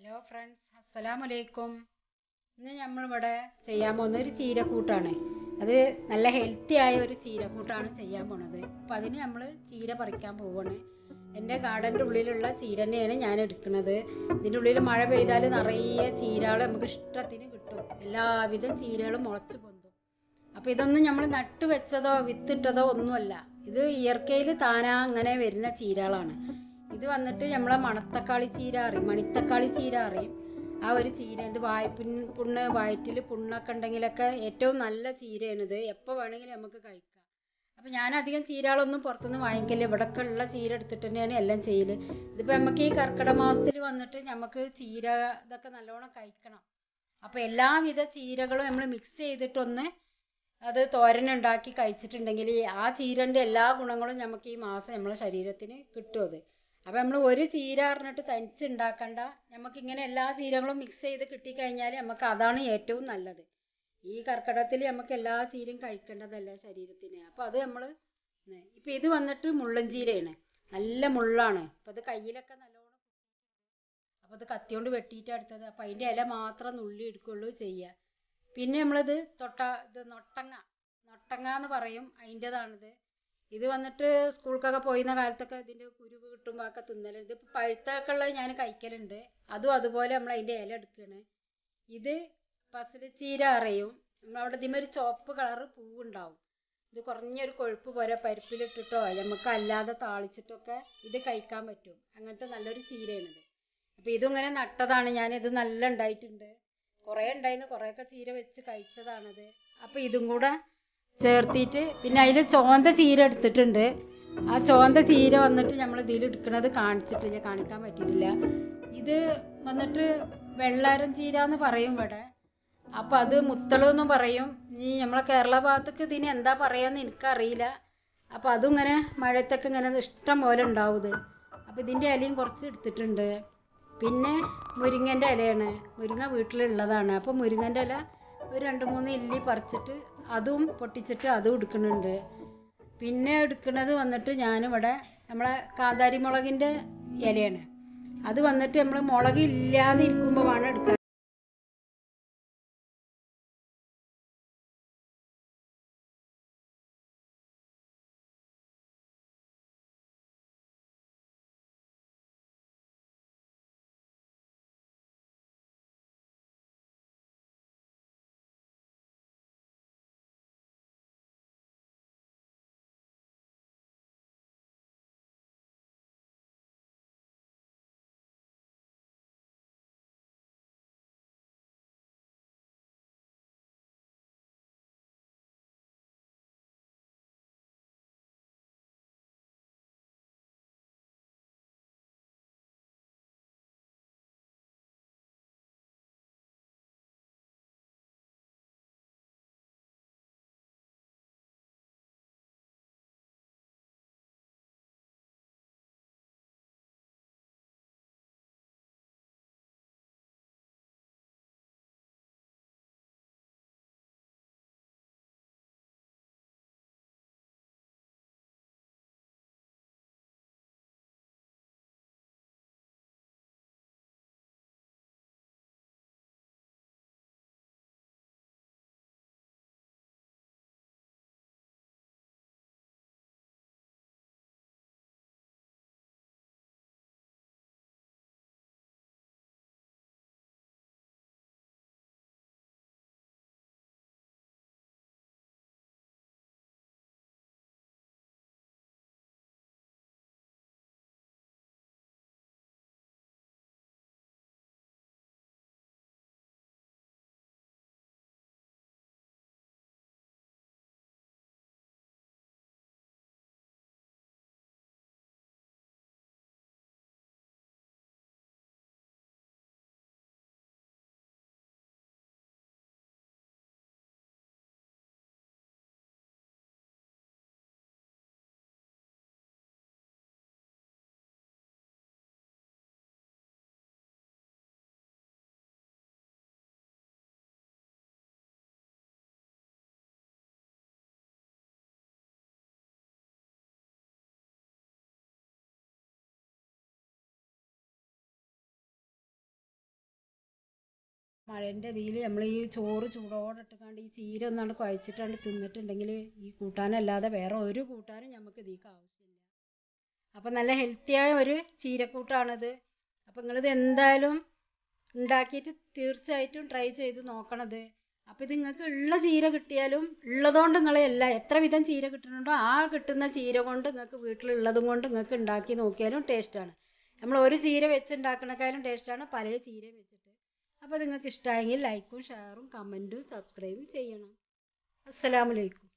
Hello friends, അസ്സലാമലൈക്കും. ഇന്ന് നമ്മളിവിടെ ചെയ്യാൻ പോകുന്ന ഒരു ചീരക്കൂട്ടാണ്. അത് നല്ല ഹെൽത്തി ആയ ഒരു ചീരക്കൂട്ടാണ് ചെയ്യാൻ പോണത്. അപ്പം അതിന് നമ്മൾ ചീര പറിക്കാൻ പോവാണ്. എൻ്റെ ഗാർഡൻ്റെ ഉള്ളിലുള്ള ചീര തന്നെയാണ് ഞാൻ എടുക്കുന്നത്. ഇതിൻ്റെ ഉള്ളിൽ മഴ പെയ്താൽ നിറയെ ചീരകൾ നമുക്ക് ഇഷ്ടത്തിന് കിട്ടും. എല്ലാവിധം ചീരകളും മുളച്ച് പൊന്തും. അപ്പോൾ ഇതൊന്നും നമ്മൾ നട്ട് വെച്ചതോ വിത്തിട്ടതോ ഒന്നുമല്ല. ഇത് ഇയർക്കയിൽ താനാ അങ്ങനെ വരുന്ന ചീരകളാണ്. ഇത് വന്നിട്ട് നമ്മളെ മണത്തക്കാളി ചീര അറിയും, മണിത്തക്കാളി ചീര അറിയും. ആ ഒരു ചീര, ഇത് വയറ്റിൽ പുണ്ണൊക്കെ ഉണ്ടെങ്കിലൊക്കെ ഏറ്റവും നല്ല ചീരയാണിത്. എപ്പോൾ വേണമെങ്കിലും നമുക്ക് കഴിക്കാം. അപ്പോൾ ഞാനധികം ചീരകളൊന്നും പുറത്തുനിന്ന് വാങ്ങിക്കില്ല. ഇവിടെയൊക്കെ ഉള്ള ചീര എടുത്തിട്ട് തന്നെയാണ് എല്ലാം ചെയ്യൽ. ഇതിപ്പോൾ നമുക്ക് ഈ കർക്കിടക മാസത്തിൽ വന്നിട്ട് നമുക്ക് ചീര ഇതൊക്കെ നല്ലോണം കഴിക്കണം. അപ്പോൾ എല്ലാവിധ ചീരകളും നമ്മൾ മിക്സ് ചെയ്തിട്ടൊന്ന് അത് തോരനുണ്ടാക്കി കഴിച്ചിട്ടുണ്ടെങ്കിൽ ആ ചീരൻ്റെ എല്ലാ ഗുണങ്ങളും നമുക്ക് ഈ മാസം നമ്മളെ ശരീരത്തിന് കിട്ടും. അത് അപ്പോൾ നമ്മൾ ഒരു ചീര അറിഞ്ഞിട്ട് തനിച്ച് ഉണ്ടാക്കണ്ട. നമുക്കിങ്ങനെ എല്ലാ ചീരകളും മിക്സ് ചെയ്ത് കിട്ടിക്കഴിഞ്ഞാൽ നമുക്ക് അതാണ് ഏറ്റവും നല്ലത്. ഈ കർക്കിടകത്തിൽ നമുക്ക് എല്ലാ ചീരയും കഴിക്കേണ്ടതല്ല ശരീരത്തിന്. അപ്പോൾ അത് നമ്മൾ ഇപ്പം ഇത് വന്നിട്ട് മുള്ളൻ ചീരയാണ്. നല്ല മുള്ളാണ്. അപ്പോൾ അത് കയ്യിലൊക്കെ നല്ലോണം, അപ്പോൾ അത് കത്തിയോണ്ട് വെട്ടിയിട്ടാണ് എടുത്തത്. അപ്പോൾ അതിൻ്റെ ഇല മാത്രം നുള്ളി എടുക്കുകയുള്ളൂ ചെയ്യുക. പിന്നെ നമ്മളിത് ഇത് നൊട്ടങ്ങ എന്ന് പറയും, അതിൻ്റെതാണിത്. ഇത് വന്നിട്ട് സ്കൂൾക്കൊക്കെ പോയിരുന്ന കാലത്തൊക്കെ ഇതിൻ്റെ കുരു കിട്ടുമ്പോൾ ഒക്കെ തിന്നലുണ്ട്. ഇതിപ്പോൾ പഴുത്തൊക്കെ ഉള്ളത് ഞാൻ കഴിക്കലുണ്ട്. അതും അതുപോലെ നമ്മൾ അതിൻ്റെ ഇല എടുക്കുകയാണ്. ഇത് പസലച്ചീര അറിയും. നമ്മളവിടെ ഇതിന്മേൽ ഒരു ചുവപ്പ് കളറ് പൂവുണ്ടാവും. ഇത് കുറഞ്ഞൊരു കൊഴുപ്പ് പോലെ പരിപ്പിലിട്ടിട്ടോ നമുക്ക് അല്ലാതെ താളിച്ചിട്ടൊക്കെ ഇത് കഴിക്കാൻ പറ്റും. അങ്ങനത്തെ നല്ലൊരു ചീരയാണിത്. അപ്പോൾ ഇതും ഇങ്ങനെ നട്ടതാണ് ഞാൻ. ഇത് നല്ല ഉണ്ടായിട്ടുണ്ട്. കുറേ ഉണ്ടായിരുന്നു, കുറേയൊക്കെ ചീര വെച്ച് കഴിച്ചതാണത്. അപ്പോൾ ഇതും കൂടെ ചേർത്തിട്ട് പിന്നെ അതിൽ ചോന്ത ചീര എടുത്തിട്ടുണ്ട്. ആ ചോന്ത ചീര വന്നിട്ട് നമ്മൾ ഇതിൽ എടുക്കുന്നത് കാണിക്കാൻ പറ്റിയിട്ടില്ല. ഇത് വന്നിട്ട് വെള്ളാരം ചീര എന്ന് പറയും ഇവിടെ. അപ്പോൾ അത് മുത്തളെന്നും പറയും. ഈ നമ്മളെ കേരള ഭാഗത്തേക്ക് ഇതിന് എന്താ പറയുകയെന്ന് എനിക്കറിയില്ല. അപ്പോൾ അതും ഇങ്ങനെ മഴയത്തൊക്കെ ഇങ്ങനെ ഇഷ്ടം പോലെ ഉണ്ടാവും ഇത്. അപ്പോൾ ഇതിൻ്റെ ഇലയും കുറച്ച് എടുത്തിട്ടുണ്ട്. പിന്നെ മുരിങ്ങൻ്റെ ഇലയാണ്. മുരിങ്ങ വീട്ടിലുള്ളതാണ്. അപ്പോൾ മുരിങ്ങൻ്റെ ഇല ഒരു 2-3 ഇല്ലി പറിച്ചിട്ട് അതും പൊട്ടിച്ചിട്ട് അതും എടുക്കുന്നുണ്ട്. പിന്നെ എടുക്കുന്നത് വന്നിട്ട് ഞാനിവിടെ നമ്മളെ കാന്താരി മുളകിൻ്റെ ഇലയാണ്. അത് വന്നിട്ട് നമ്മൾ മുളക് ഇല്ലാതെ ഇരിക്കുമ്പോൾ വേണം എടുക്കാൻ. മഴൻ്റെ ഇതിൽ നമ്മൾ ഈ ചോറ് ചൂടോടെ ഇട്ടുകൊണ്ട് ഈ ചീര ഒന്നാണ്ട് കുഴച്ചിട്ടാണ്ട് തിന്നിട്ടുണ്ടെങ്കിൽ ഈ കൂട്ടാനല്ലാതെ വേറെ ഒരു കൂട്ടാനും നമുക്ക് ഇതിലേക്ക് ആവശ്യമില്ല. അപ്പം നല്ല ഹെൽത്തിയായ ഒരു ചീരക്കൂട്ടാണിത്. അപ്പം നിങ്ങളിത് എന്തായാലും ഉണ്ടാക്കിയിട്ട് തീർച്ചയായിട്ടും ട്രൈ ചെയ്ത് നോക്കണത്. അപ്പോൾ ഇത് നിങ്ങൾക്ക് ഉള്ള ചീര കിട്ടിയാലും ഉള്ളതുകൊണ്ട് നിങ്ങൾ എത്ര വിധം ചീര കിട്ടുന്നുണ്ടോ ആ കിട്ടുന്ന ചീര കൊണ്ട് നിങ്ങൾക്ക് വീട്ടിലുള്ളതും കൊണ്ട് നിങ്ങൾക്ക് ഉണ്ടാക്കി നോക്കിയാലും ടേസ്റ്റാണ്. നമ്മൾ ഒരു ചീര വെച്ചുണ്ടാക്കണേക്കാളും ടേസ്റ്റാണ് പല ചീരയും വെച്ചിട്ട്. അപ്പോൾ നിങ്ങൾക്ക് ഇഷ്ടമായെങ്കിൽ ലൈക്കും ഷെയറും കമൻറ്റും സബ്സ്ക്രൈബും ചെയ്യണം. അസ്സലാമു അലൈക്കും.